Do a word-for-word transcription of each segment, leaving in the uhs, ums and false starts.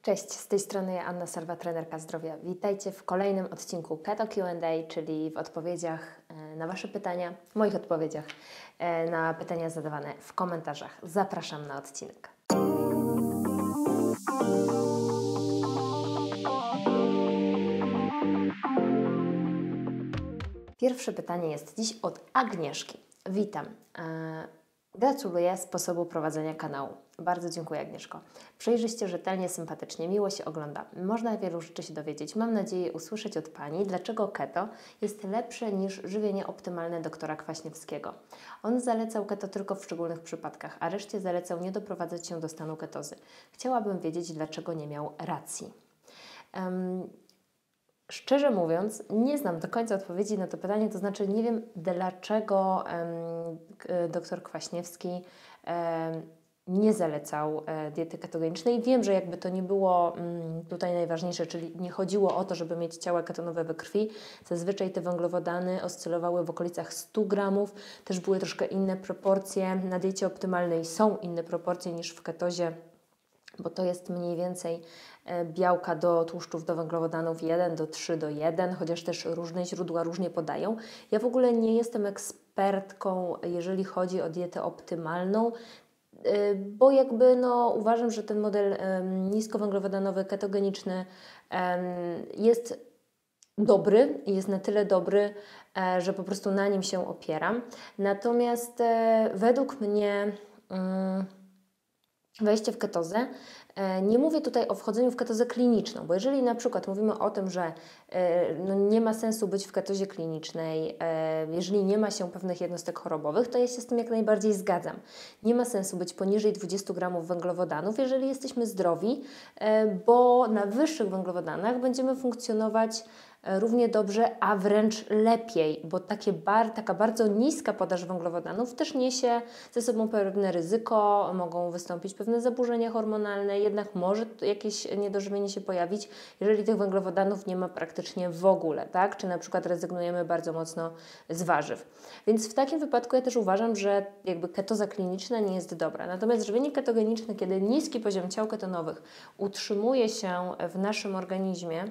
Cześć, z tej strony Anna Serwa, trenerka zdrowia. Witajcie w kolejnym odcinku Keto Q and A, czyli w odpowiedziach na Wasze pytania, moich odpowiedziach na pytania zadawane w komentarzach. Zapraszam na odcinek. Pierwsze pytanie jest dziś od Agnieszki. Witam. Gratuluję sposobu prowadzenia kanału. Bardzo dziękuję, Agnieszko. Przejrzyście, rzetelnie, sympatycznie, miło się ogląda. Można wielu rzeczy się dowiedzieć. Mam nadzieję usłyszeć od Pani, dlaczego keto jest lepsze niż żywienie optymalne doktora Kwaśniewskiego. On zalecał keto tylko w szczególnych przypadkach, a reszcie zalecał nie doprowadzać się do stanu ketozy. Chciałabym wiedzieć, dlaczego nie miał racji. Um, Szczerze mówiąc, nie znam do końca odpowiedzi na to pytanie, to znaczy nie wiem, dlaczego um, dr Kwaśniewski um, nie zalecał e, diety ketogenicznej. Wiem, że jakby to nie było mm, tutaj najważniejsze, czyli nie chodziło o to, żeby mieć ciała ketonowe we krwi. Zazwyczaj te węglowodany oscylowały w okolicach stu gramów. Też były troszkę inne proporcje. Na diecie optymalnej są inne proporcje niż w ketozie, bo to jest mniej więcej białka do tłuszczów, do węglowodanów jeden do trzy do jeden, chociaż też różne źródła różnie podają. Ja w ogóle nie jestem ekspertką, jeżeli chodzi o dietę optymalną, bo jakby no, uważam, że ten model um, niskowęglowodanowy, ketogeniczny um, jest dobry i jest na tyle dobry, e, że po prostu na nim się opieram. Natomiast e, według mnie um, wejście w ketozę, nie mówię tutaj o wchodzeniu w ketozę kliniczną, bo jeżeli na przykład mówimy o tym, że no nie ma sensu być w ketozie klinicznej, jeżeli nie ma się pewnych jednostek chorobowych, to ja się z tym jak najbardziej zgadzam. Nie ma sensu być poniżej dwudziestu gramów węglowodanów, jeżeli jesteśmy zdrowi, bo na wyższych węglowodanach będziemy funkcjonować równie dobrze, a wręcz lepiej, bo takie bar, taka bardzo niska podaż węglowodanów też niesie ze sobą pewne ryzyko, mogą wystąpić pewne zaburzenia hormonalne, jednak może jakieś niedożywienie się pojawić, jeżeli tych węglowodanów nie ma praktycznie w ogóle, tak? Czy na przykład rezygnujemy bardzo mocno z warzyw. Więc w takim wypadku ja też uważam, że jakby ketoza kliniczna nie jest dobra. Natomiast żywienie ketogeniczne, kiedy niski poziom ciał ketonowych utrzymuje się w naszym organizmie,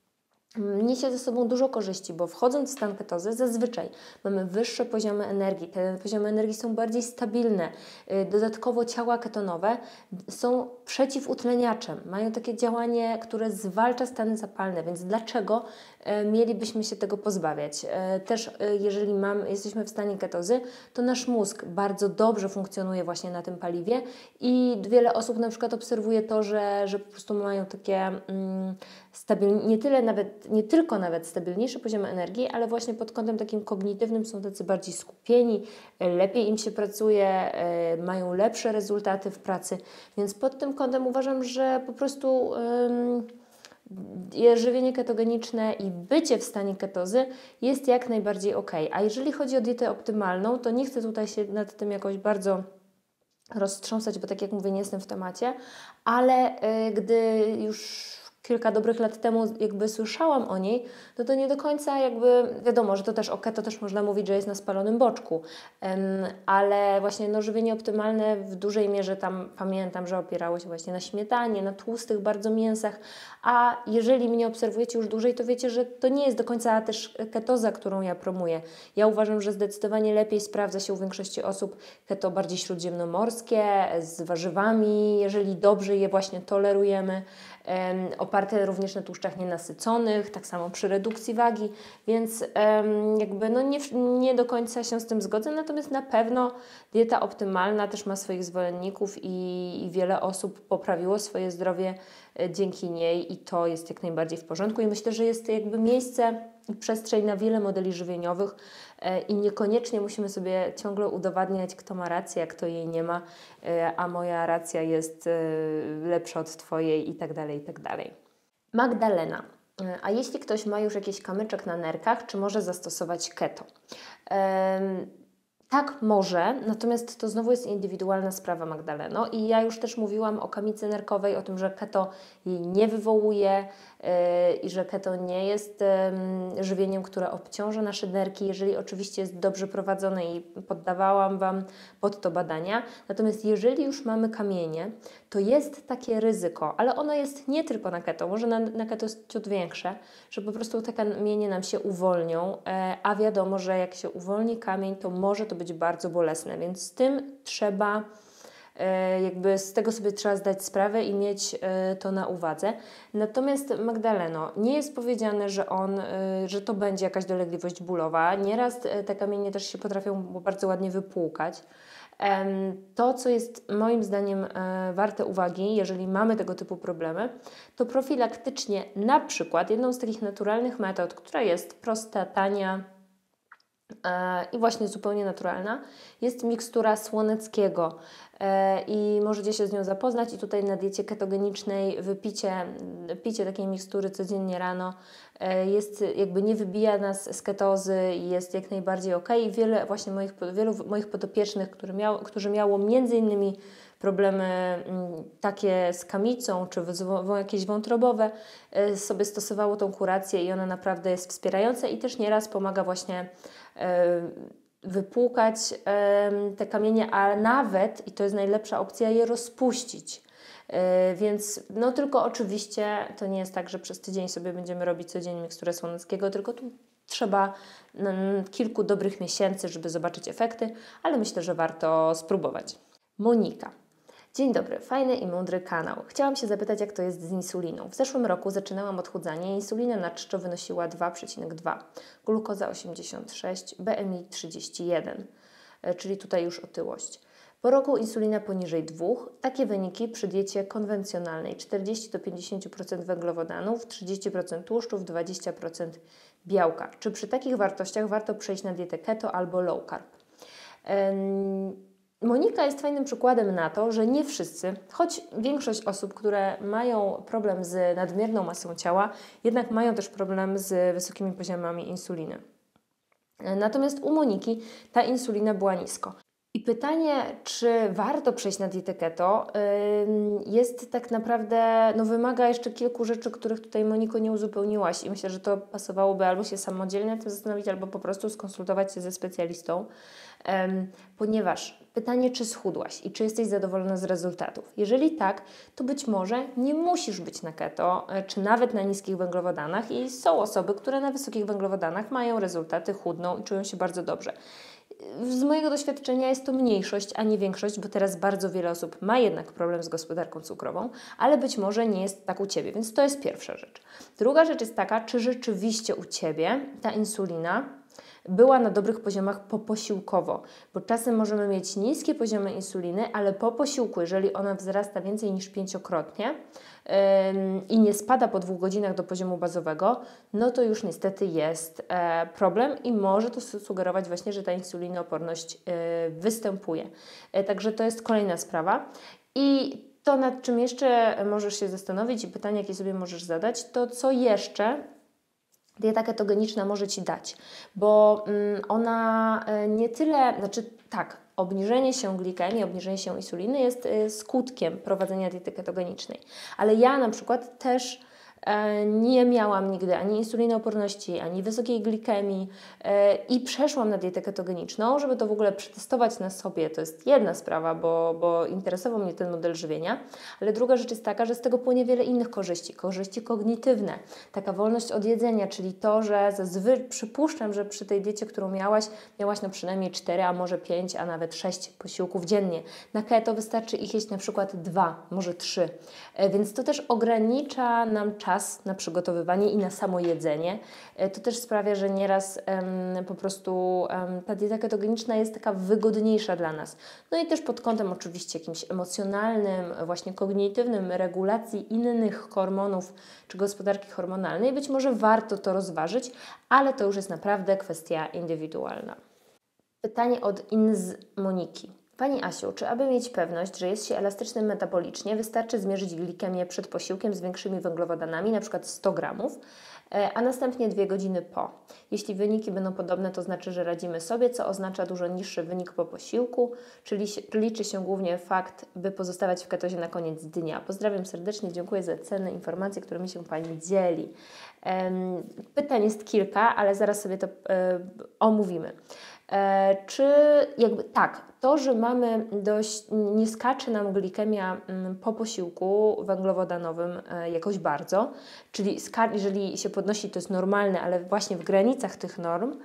niesie ze sobą dużo korzyści, bo wchodząc w stan ketozy zazwyczaj mamy wyższe poziomy energii, te poziomy energii są bardziej stabilne. Dodatkowo ciała ketonowe są przeciwutleniaczem, mają takie działanie, które zwalcza stany zapalne, więc dlaczego mielibyśmy się tego pozbawiać? Też jeżeli mamy, jesteśmy w stanie ketozy, to nasz mózg bardzo dobrze funkcjonuje właśnie na tym paliwie i wiele osób na przykład obserwuje to, że, że po prostu mają takie mm, stabilne, nie tyle nawet, nie tylko nawet stabilniejsze poziomy energii, ale właśnie pod kątem takim kognitywnym są tacy bardziej skupieni, lepiej im się pracuje, mają lepsze rezultaty w pracy, więc pod tym kątem uważam, że po prostu Yy, żywienie ketogeniczne i bycie w stanie ketozy jest jak najbardziej ok. A jeżeli chodzi o dietę optymalną, to nie chcę tutaj się nad tym jakoś bardzo roztrząsać, bo tak jak mówię, nie jestem w temacie, ale yy, gdy już kilka dobrych lat temu jakby słyszałam o niej, no to nie do końca jakby, wiadomo, że to też o keto też można mówić, że jest na spalonym boczku, um, ale właśnie no, żywienie optymalne w dużej mierze tam pamiętam, że opierało się właśnie na śmietanie, na tłustych bardzo mięsach, a jeżeli mnie obserwujecie już dłużej, to wiecie, że to nie jest do końca też ketoza, którą ja promuję. Ja uważam, że zdecydowanie lepiej sprawdza się u większości osób keto bardziej śródziemnomorskie, z warzywami, jeżeli dobrze je właśnie tolerujemy, um, oparte również na tłuszczach nienasyconych, tak samo przy redukcji wagi, więc um, jakby no nie, nie do końca się z tym zgodzę, natomiast na pewno dieta optymalna też ma swoich zwolenników i, i wiele osób poprawiło swoje zdrowie e, dzięki niej i to jest jak najbardziej w porządku i myślę, że jest to jakby miejsce i przestrzeń na wiele modeli żywieniowych e, i niekoniecznie musimy sobie ciągle udowadniać, kto ma rację, a kto jej nie ma, e, a moja racja jest e, lepsza od Twojej i tak dalej, i tak dalej. Magdalena. A jeśli ktoś ma już jakiś kamyczek na nerkach, czy może zastosować keto? Um, Tak, może, natomiast to znowu jest indywidualna sprawa, Magdaleno, i ja już też mówiłam o kamicy nerkowej, o tym, że keto jej nie wywołuje yy, i że keto nie jest yy, żywieniem, które obciąża nasze nerki, jeżeli oczywiście jest dobrze prowadzone i poddawałam Wam pod to badania. Natomiast jeżeli już mamy kamienie, to jest takie ryzyko, ale ono jest nie tylko na keto, może na, na keto jest ciut większe, że po prostu te kamienie nam się uwolnią, e, a wiadomo, że jak się uwolni kamień, to może to być bardzo bolesne, więc z tym trzeba jakby z tego sobie trzeba zdać sprawę i mieć to na uwadze. Natomiast Magdaleno, nie jest powiedziane, że on, że to będzie jakaś dolegliwość bólowa. Nieraz te kamienie też się potrafią bardzo ładnie wypłukać. To, co jest moim zdaniem warte uwagi, jeżeli mamy tego typu problemy, to profilaktycznie na przykład jedną z takich naturalnych metod, która jest prosta, tania, i właśnie zupełnie naturalna, jest mikstura słoneckiego i możecie się z nią zapoznać i tutaj na diecie ketogenicznej wypicie, picie takiej mikstury codziennie rano jest jakby nie wybija nas z ketozy i jest jak najbardziej ok. I wiele właśnie moich, wielu moich podopiecznych, którzy, miał, którzy miało między innymi problemy takie z kamicą czy jakieś wątrobowe, sobie stosowało tą kurację i ona naprawdę jest wspierająca i też nieraz pomaga właśnie wypłukać te kamienie, a nawet, i to jest najlepsza opcja, je rozpuścić. Więc no tylko oczywiście to nie jest tak, że przez tydzień sobie będziemy robić codziennie miksturę słoneckiego, tylko tu trzeba kilku dobrych miesięcy, żeby zobaczyć efekty, ale myślę, że warto spróbować. Monika. Dzień dobry, fajny i mądry kanał. Chciałam się zapytać, jak to jest z insuliną. W zeszłym roku zaczynałam odchudzanie, insulina na czczo wynosiła dwa przecinek dwa, glukoza osiemdziesiąt sześć, B M I trzydzieści jeden, czyli tutaj już otyłość. Po roku insulina poniżej dwóch, takie wyniki przy diecie konwencjonalnej, czterdzieści do pięćdziesięciu procent węglowodanów, trzydzieści procent tłuszczów, dwadzieścia procent białka. Czy przy takich wartościach warto przejść na dietę keto albo low carb? Um, Monika jest fajnym przykładem na to, że nie wszyscy, choć większość osób, które mają problem z nadmierną masą ciała, jednak mają też problem z wysokimi poziomami insuliny. Natomiast u Moniki ta insulina była nisko. I pytanie, czy warto przejść na dietę keto, jest tak naprawdę, no wymaga jeszcze kilku rzeczy, których tutaj Moniko nie uzupełniłaś i myślę, że to pasowałoby albo się samodzielnie nad tym zastanowić, albo po prostu skonsultować się ze specjalistą, ponieważ pytanie, czy schudłaś i czy jesteś zadowolona z rezultatów. Jeżeli tak, to być może nie musisz być na keto, czy nawet na niskich węglowodanach i są osoby, które na wysokich węglowodanach mają rezultaty, chudną i czują się bardzo dobrze. Z mojego doświadczenia jest to mniejszość, a nie większość, bo teraz bardzo wiele osób ma jednak problem z gospodarką cukrową, ale być może nie jest tak u Ciebie, więc to jest pierwsza rzecz. Druga rzecz jest taka, czy rzeczywiście u Ciebie ta insulina była na dobrych poziomach poposiłkowo, bo czasem możemy mieć niskie poziomy insuliny, ale po posiłku, jeżeli ona wzrasta więcej niż pięciokrotnie yy, i nie spada po dwóch godzinach do poziomu bazowego, no to już niestety jest e, problem i może to sugerować właśnie, że ta insulinooporność e, występuje. E, także to jest kolejna sprawa. I to, nad czym jeszcze możesz się zastanowić i pytanie, jakie sobie możesz zadać, to co jeszcze dieta ketogeniczna może Ci dać, bo mm, ona y, nie tyle, znaczy tak, obniżenie się glikemii, obniżenie się insuliny jest y, skutkiem prowadzenia diety ketogenicznej, ale ja na przykład też y, nie miałam nigdy ani insulinooporności, ani wysokiej glikemii y, i przeszłam na dietę ketogeniczną, żeby to w ogóle przetestować na sobie. To jest jedna sprawa, bo, bo interesował mnie ten model żywienia, ale druga rzecz jest taka, że z tego płynie wiele innych korzyści, korzyści kognitywne, taka wolność od jedzenia, czyli to, że zazwyczaj przypuszczam, że przy tej diecie, którą miałaś, miałaś na przynajmniej cztery, a może pięć, a nawet sześć posiłków dziennie. Na keto wystarczy ich jeść na przykład dwa, może trzy, e, więc to też ogranicza nam czas na przygotowywanie i na samo jedzenie. E, to też sprawia, że nieraz em, po prostu em, ta dieta ketogeniczna jest taka wygodniejsza dla nas. No i też pod kątem oczywiście jakimś emocjonalnym, właśnie kognitywnym, regulacji innych hormonów czy gospodarki hormonalnej. Być może warto to rozważyć, ale to już jest naprawdę kwestia indywidualna. Pytanie od Inz Moniki. Pani Asiu, czy aby mieć pewność, że jest się elastycznym metabolicznie, wystarczy zmierzyć glikemię przed posiłkiem z większymi węglowodanami, na przykład sto gramów, a następnie dwie godziny po. Jeśli wyniki będą podobne, to znaczy, że radzimy sobie, co oznacza dużo niższy wynik po posiłku, czyli liczy się głównie fakt, by pozostawać w ketozie na koniec dnia. Pozdrawiam serdecznie, dziękuję za cenne informacje, którymi się Pani dzieli. Pytań jest kilka, ale zaraz sobie to omówimy. E, czy jakby tak, to to, że mamy dość, nie skacze nam glikemia po posiłku węglowodanowym jakoś bardzo, czyli jeżeli się podnosi, to jest normalne, ale właśnie w granicach tych norm,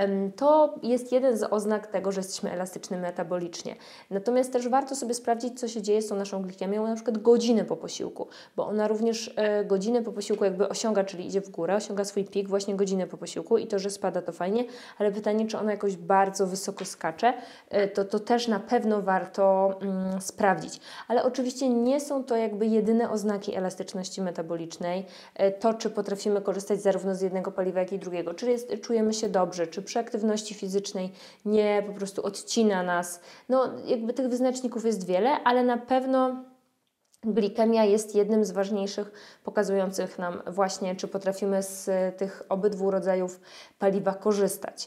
to jest jeden z oznak tego, że jesteśmy elastyczni metabolicznie. Natomiast też warto sobie sprawdzić, co się dzieje z tą naszą glikemią na przykład godzinę po posiłku, bo ona również godzinę po posiłku jakby osiąga, czyli idzie w górę, osiąga swój pik właśnie godzinę po posiłku i to, że spada, to fajnie, ale pytanie, czy ona jakoś bardzo wysoko skacze, to, to też na pewno warto mm, sprawdzić. Ale oczywiście nie są to jakby jedyne oznaki elastyczności metabolicznej, to, czy potrafimy korzystać zarówno z jednego paliwa, jak i drugiego, czy jest, czujemy się dobrze, czy przy aktywności fizycznej nie po prostu odcina nas. No jakby tych wyznaczników jest wiele, ale na pewno glikemia jest jednym z ważniejszych, pokazujących nam właśnie, czy potrafimy z tych obydwu rodzajów paliwa korzystać.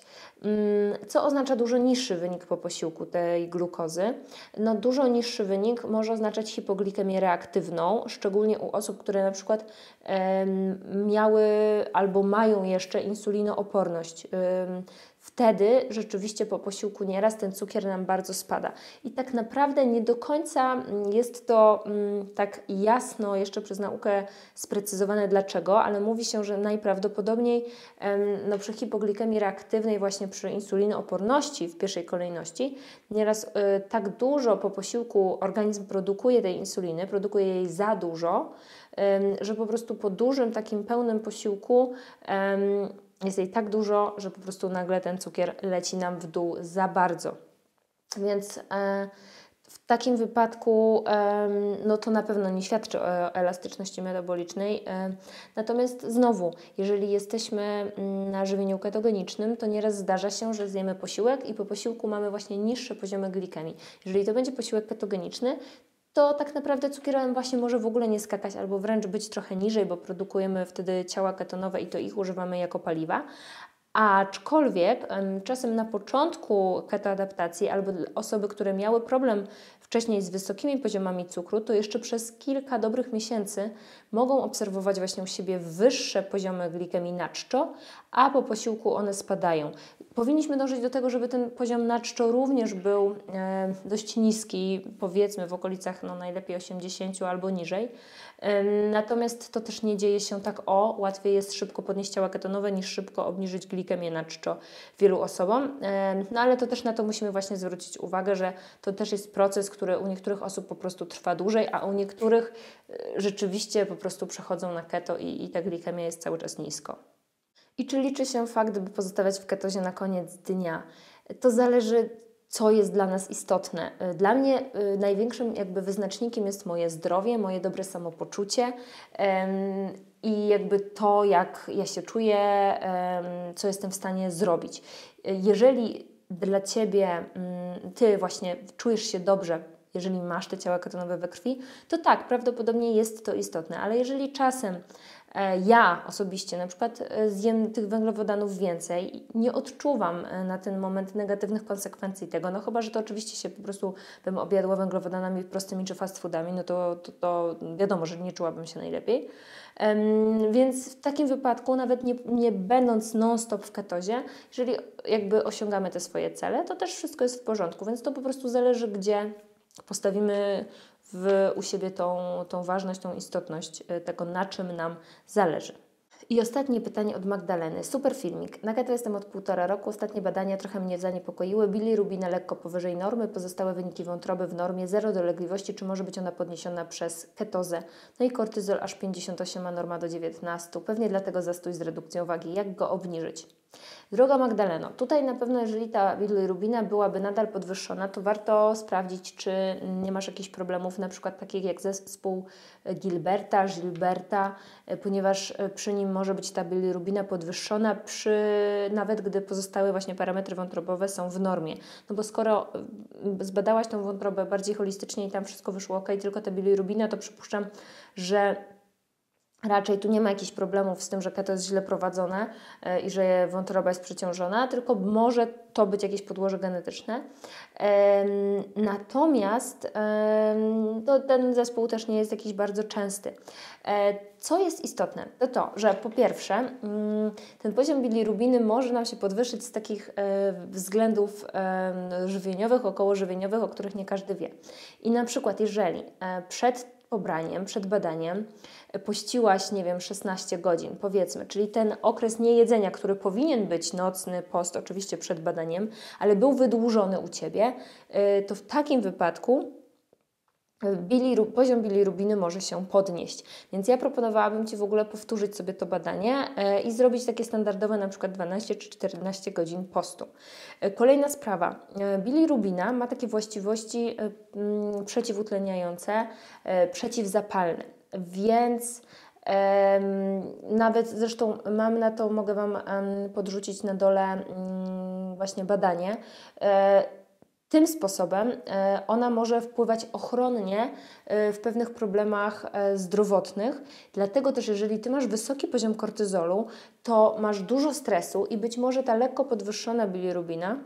Co oznacza dużo niższy wynik po posiłku tej glukozy? No dużo niższy wynik może oznaczać hipoglikemię reaktywną, szczególnie u osób, które na przykład em, miały albo mają jeszcze insulinooporność. Em, Wtedy rzeczywiście po posiłku nieraz ten cukier nam bardzo spada. I tak naprawdę nie do końca jest to mm, tak jasno jeszcze przez naukę sprecyzowane dlaczego, ale mówi się, że najprawdopodobniej em, no, przy hipoglikemii reaktywnej, właśnie przy insulinooporności w pierwszej kolejności, nieraz y, tak dużo po posiłku organizm produkuje tej insuliny, produkuje jej za dużo, ym, że po prostu po dużym takim pełnym posiłku ym, jest jej tak dużo, że po prostu nagle ten cukier leci nam w dół za bardzo. Więc e, w takim wypadku e, no to na pewno nie świadczy o elastyczności metabolicznej. E, natomiast znowu, jeżeli jesteśmy na żywieniu ketogenicznym, to nieraz zdarza się, że zjemy posiłek i po posiłku mamy właśnie niższe poziomy glikemii. Jeżeli to będzie posiłek ketogeniczny, to tak naprawdę cukier właśnie może w ogóle nie skakać albo wręcz być trochę niżej, bo produkujemy wtedy ciała ketonowe i to ich używamy jako paliwa. Aczkolwiek czasem na początku ketoadaptacji albo osoby, które miały problem wcześniej z wysokimi poziomami cukru, to jeszcze przez kilka dobrych miesięcy mogą obserwować właśnie u siebie wyższe poziomy glikemii na czczo, a po posiłku one spadają. Powinniśmy dążyć do tego, żeby ten poziom na czczo również był e, dość niski, powiedzmy w okolicach no, najlepiej osiemdziesiąt albo niżej. E, natomiast to też nie dzieje się tak o, łatwiej jest szybko podnieść ciała ketonowe niż szybko obniżyć glikemię na czczo wielu osobom. E, no ale to też na to musimy właśnie zwrócić uwagę, że to też jest proces, który u niektórych osób po prostu trwa dłużej, a u niektórych e, rzeczywiście po prostu przechodzą na keto i, i ta glikemia jest cały czas nisko. I czy liczy się fakt, by pozostawać w ketozie na koniec dnia? To zależy, co jest dla nas istotne. Dla mnie y, największym jakby wyznacznikiem jest moje zdrowie, moje dobre samopoczucie ym, i jakby to, jak ja się czuję, ym, co jestem w stanie zrobić. Jeżeli dla Ciebie ym, Ty właśnie czujesz się dobrze, jeżeli masz te ciała ketonowe we krwi, to tak, prawdopodobnie jest to istotne, ale jeżeli czasem ja osobiście na przykład zjem tych węglowodanów więcej i nie odczuwam na ten moment negatywnych konsekwencji tego, no chyba, że to oczywiście się po prostu bym objadła węglowodanami prostymi czy fast foodami, no to, to, to wiadomo, że nie czułabym się najlepiej. Um, więc w takim wypadku, nawet nie, nie będąc non-stop w ketozie, jeżeli jakby osiągamy te swoje cele, to też wszystko jest w porządku, więc to po prostu zależy, gdzie postawimy w, u siebie tą, tą ważność, tą istotność tego, na czym nam zależy. I ostatnie pytanie od Magdaleny. Super filmik. Na keto jestem od półtora roku. Ostatnie badania trochę mnie zaniepokoiły. Bilirubina lekko powyżej normy, pozostałe wyniki wątroby w normie, zero dolegliwości. Czy może być ona podniesiona przez ketozę? No i kortyzol aż pięćdziesiąt osiem, a norma do dziewiętnastu. Pewnie dlatego zastój z redukcją wagi. Jak go obniżyć? Droga Magdaleno, tutaj na pewno jeżeli ta bilirubina byłaby nadal podwyższona, to warto sprawdzić, czy nie masz jakichś problemów, na przykład takich jak zespół Gilberta, Gilberta, ponieważ przy nim może być ta bilirubina podwyższona, przy, nawet gdy pozostałe właśnie parametry wątrobowe są w normie. No bo skoro zbadałaś tą wątrobę bardziej holistycznie i tam wszystko wyszło ok, tylko ta bilirubina, to przypuszczam, że Raczej tu nie ma jakichś problemów z tym, że keto jest źle prowadzone e, i że wątroba jest przeciążona, tylko może to być jakieś podłoże genetyczne. Em, natomiast em, to ten zespół też nie jest jakiś bardzo częsty. E, co jest istotne, to to, że po pierwsze mm, ten poziom bilirubiny może nam się podwyższyć z takich e, względów e, żywieniowych, okołożywieniowych, o których nie każdy wie. I na przykład jeżeli e, przed pobraniem, przed badaniem pościłaś, nie wiem, szesnaście godzin, powiedzmy, czyli ten okres niejedzenia, który powinien być nocny post, oczywiście przed badaniem, ale był wydłużony u Ciebie, to w takim wypadku Biliru, poziom bilirubiny może się podnieść. Więc ja proponowałabym Ci w ogóle powtórzyć sobie to badanie e, i zrobić takie standardowe na przykład dwanaście czy czternaście godzin postu. E, kolejna sprawa. E, bilirubina ma takie właściwości e, m, przeciwutleniające, e, przeciwzapalne. Więc e, nawet zresztą mam na to, mogę Wam e, podrzucić na dole m, właśnie badanie. E, Tym sposobem e, ona może wpływać ochronnie e, w pewnych problemach e, zdrowotnych. Dlatego też, jeżeli Ty masz wysoki poziom kortyzolu, to masz dużo stresu i być może ta lekko podwyższona bilirubina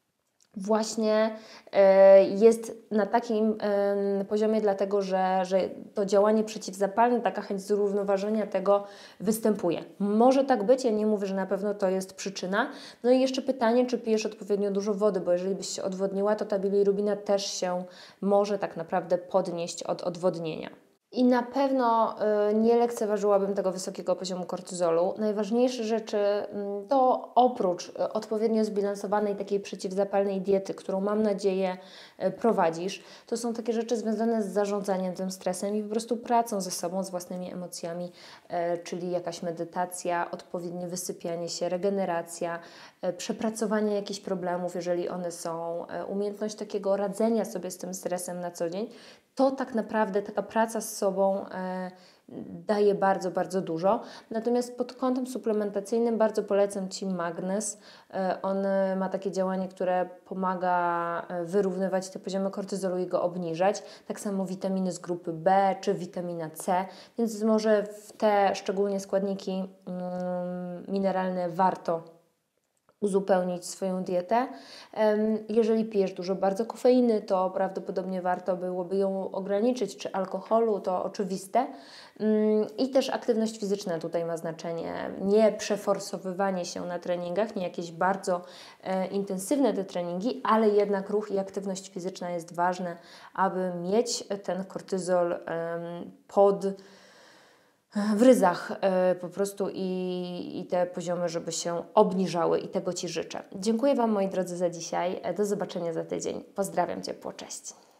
właśnie e, jest na takim e, poziomie, dlatego że, że to działanie przeciwzapalne, taka chęć zrównoważenia tego występuje. Może tak być, ja nie mówię, że na pewno to jest przyczyna. No i jeszcze pytanie, czy pijesz odpowiednio dużo wody, bo jeżeli byś się odwodniła, to ta bilirubina też się może tak naprawdę podnieść od odwodnienia. I na pewno y, nie lekceważyłabym tego wysokiego poziomu kortyzolu. Najważniejsze rzeczy y, to oprócz y, odpowiednio zbilansowanej takiej przeciwzapalnej diety, którą mam nadzieję y, prowadzisz, to są takie rzeczy związane z zarządzaniem tym stresem i po prostu pracą ze sobą, z własnymi emocjami, y, czyli jakaś medytacja, odpowiednie wysypianie się, regeneracja, y, przepracowanie jakichś problemów, jeżeli one są, y, umiejętność takiego radzenia sobie z tym stresem na co dzień. To tak naprawdę taka praca z sobą e, daje bardzo, bardzo dużo. Natomiast pod kątem suplementacyjnym bardzo polecam Ci magnez. E, on ma takie działanie, które pomaga wyrównywać te poziomy kortyzolu i go obniżać. Tak samo witaminy z grupy B czy witamina C, więc może w te szczególnie składniki mm, mineralne warto uzupełnić swoją dietę. Jeżeli pijesz dużo bardzo kofeiny, to prawdopodobnie warto byłoby ją ograniczyć, czy alkoholu, to oczywiste. I też aktywność fizyczna tutaj ma znaczenie. Nie przeforsowywanie się na treningach, nie jakieś bardzo e, intensywne te treningi, ale jednak ruch i aktywność fizyczna jest ważne, aby mieć ten kortyzol e, pod w ryzach y, po prostu i, i te poziomy, żeby się obniżały i tego Ci życzę. Dziękuję Wam, moi drodzy, za dzisiaj. Do zobaczenia za tydzień. Pozdrawiam ciepło, cześć.